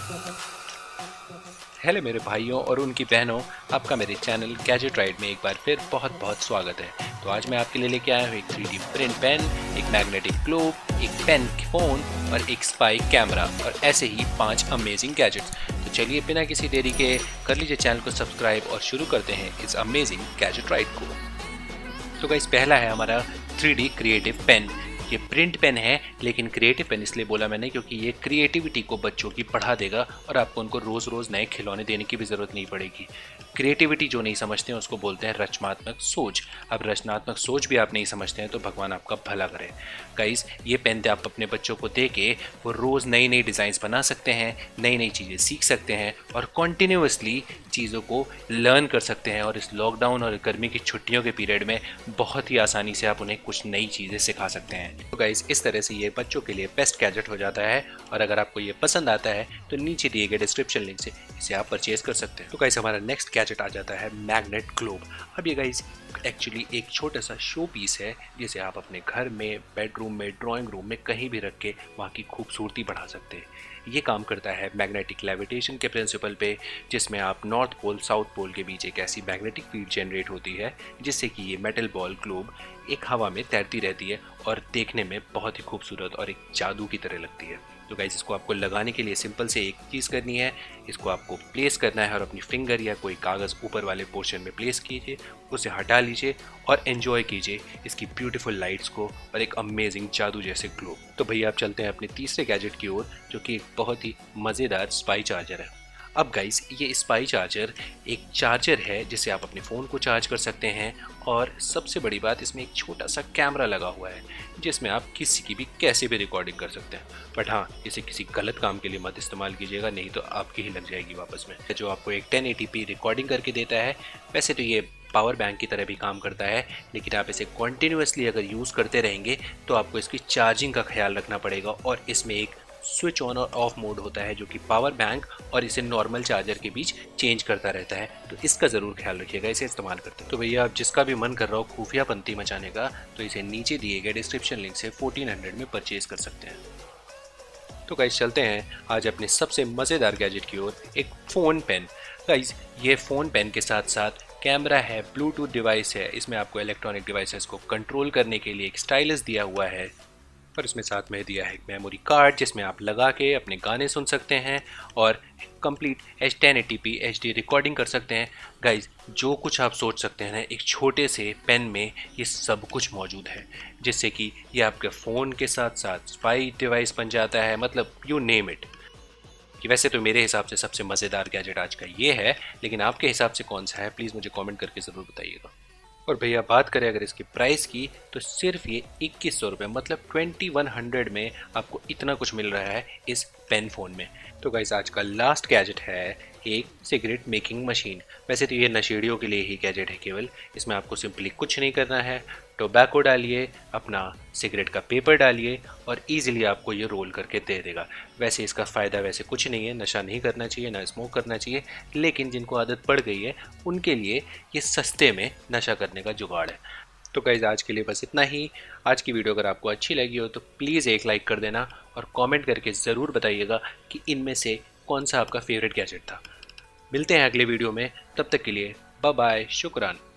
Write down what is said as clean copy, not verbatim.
Hello मेरे भाइयों और उनकी बहनों, आपका मेरे चैनल गैजेट राइड में एक बार फिर बहुत बहुत स्वागत है। तो आज मैं आपके लिए लेके आया हूँ एक 3D प्रिंट पेन, एक मैग्नेटिक ग्लोब, एक पेन फ़ोन और एक स्पाई कैमरा और ऐसे ही 5 अमेजिंग गैजेट्स। तो चलिए बिना किसी देरी के कर लीजिए चैनल को सब्सक्राइब और शुरू करते हैं इस अमेजिंग गैजेट राइड को। तो गाइस पहला है हमारा 3D क्रिएटिव पेन। ये प्रिंट पेन है लेकिन क्रिएटिव पेन इसलिए बोला मैंने क्योंकि ये क्रिएटिविटी को बच्चों की बढ़ा देगा और आपको उनको रोज़ रोज़ नए खिलौने देने की भी ज़रूरत नहीं पड़ेगी। क्रिएटिविटी जो नहीं समझते हैं उसको बोलते हैं रचनात्मक सोच। अब रचनात्मक सोच भी आप नहीं समझते हैं तो भगवान आपका भला करे। गाइस ये पेन आप अपने बच्चों को दे के वो रोज़ नई नई डिज़ाइंस बना सकते हैं, नई नई चीज़ें सीख सकते हैं और कॉन्टिन्यूसली चीज़ों को लर्न कर सकते हैं। और इस लॉकडाउन और गर्मी की छुट्टियों के पीरियड में बहुत ही आसानी से आप उन्हें कुछ नई चीज़ें सिखा सकते हैं। तो गाइस इस तरह से ये बच्चों के लिए बेस्ट गैजेट हो जाता है और अगर आपको ये पसंद आता है तो नीचे दिए गए डिस्क्रिप्शन लिंक से इसे आप परचेज कर सकते हैं। तो गाइस हमारा नेक्स्ट गैजेट आ जाता है मैग्नेट ग्लोब। अब ये गाइस एक्चुअली एक छोटा सा शो पीस है जिसे आप अपने घर में, बेडरूम में, ड्राइंग रूम में कहीं भी रख के वहाँ की खूबसूरती बढ़ा सकते हैं। ये काम करता है मैग्नेटिक लेविटेशन के प्रिंसिपल पे, जिसमें आप नॉर्थ पोल साउथ पोल के बीच एक ऐसी मैग्नेटिक फील्ड जनरेट होती है जिससे कि ये मेटल बॉल ग्लोब एक हवा में तैरती रहती है और देखने में बहुत ही खूबसूरत और एक जादू की तरह लगती है। तो गाइस इसको आपको लगाने के लिए सिंपल से एक चीज़ करनी है, इसको आपको प्लेस करना है और अपनी फिंगर या कोई कागज़ ऊपर वाले पोर्शन में प्लेस कीजिए, उसे हटा लीजिए और एंजॉय कीजिए इसकी ब्यूटीफुल लाइट्स को और एक अमेजिंग जादू जैसे ग्लोब। तो भैया आप चलते हैं अपने तीसरे गैजेट की ओर जो कि एक बहुत ही मज़ेदार स्पाई चार्जर है। अब गाइस ये स्पाई चार्जर एक चार्जर है जिसे आप अपने फ़ोन को चार्ज कर सकते हैं और सबसे बड़ी बात इसमें एक छोटा सा कैमरा लगा हुआ है जिसमें आप किसी की भी कैसे भी रिकॉर्डिंग कर सकते हैं। बट हाँ, इसे किसी गलत काम के लिए मत इस्तेमाल कीजिएगा, नहीं तो आपकी ही लग जाएगी वापस में। जो आपको एक 1080p रिकॉर्डिंग करके देता है। वैसे तो ये पावर बैंक की तरह भी काम करता है लेकिन आप इसे कॉन्टिन्यूसली अगर यूज़ करते रहेंगे तो आपको इसकी चार्जिंग का ख्याल रखना पड़ेगा और इसमें एक स्विच ऑन और ऑफ मोड होता है जो कि पावर बैंक और इसे नॉर्मल चार्जर के बीच चेंज करता रहता है। तो इसका ज़रूर ख्याल रखिएगा इसे इस्तेमाल करते हैं। तो भैया आप जिसका भी मन कर रहा हो खुफियापंती मचाने का तो इसे नीचे दिए गए डिस्क्रिप्शन लिंक से 1400 में परचेज कर सकते हैं। तो गाइस चलते हैं आज अपने सबसे मज़ेदार गैजेट की ओर, एक फ़ोन पेन। गाइस ये फ़ोन पेन के साथ साथ कैमरा है, ब्लूटूथ डिवाइस है, इसमें आपको इलेक्ट्रॉनिक डिवाइसेस को कंट्रोल करने के लिए एक स्टाइलस दिया हुआ है और इसमें साथ में दिया है एक मेमोरी कार्ड जिसमें आप लगा के अपने गाने सुन सकते हैं और कंप्लीट 1080p HD रिकॉर्डिंग कर सकते हैं। गाइज जो कुछ आप सोच सकते हैं ना, एक छोटे से पेन में ये सब कुछ मौजूद है जिससे कि ये आपके फ़ोन के साथ साथ स्पाई डिवाइस बन जाता है, मतलब यू नेम इट। कि वैसे तो मेरे हिसाब से सबसे मज़ेदार गैजेट आज का ये है, लेकिन आपके हिसाब से कौन सा है प्लीज़ मुझे कमेंट करके ज़रूर बताइएगा। और भैया बात करें अगर इसकी प्राइस की तो सिर्फ ये 2100 रुपये, मतलब 2100 में आपको इतना कुछ मिल रहा है इस पेन फ़ोन में। तो गाइस आज का लास्ट गैजेट है एक सिगरेट मेकिंग मशीन। वैसे तो ये नशेड़ियों के लिए ही गैजेट है केवल, इसमें आपको सिंपली कुछ नहीं करना है, टोबैको डालिए, अपना सिगरेट का पेपर डालिए और इजीली आपको ये रोल करके दे देगा। वैसे इसका फ़ायदा वैसे कुछ नहीं है, नशा नहीं करना चाहिए, ना स्मोक करना चाहिए, लेकिन जिनको आदत पड़ गई है उनके लिए ये सस्ते में नशा करने का जुगाड़ है। तो गाइज़ आज के लिए बस इतना ही। आज की वीडियो अगर आपको अच्छी लगी हो तो प्लीज़ एक लाइक कर देना और कमेंट करके ज़रूर बताइएगा कि इनमें से कौन सा आपका फेवरेट गैजेट था। मिलते हैं अगले वीडियो में, तब तक के लिए बाय बाय, शुक्रान।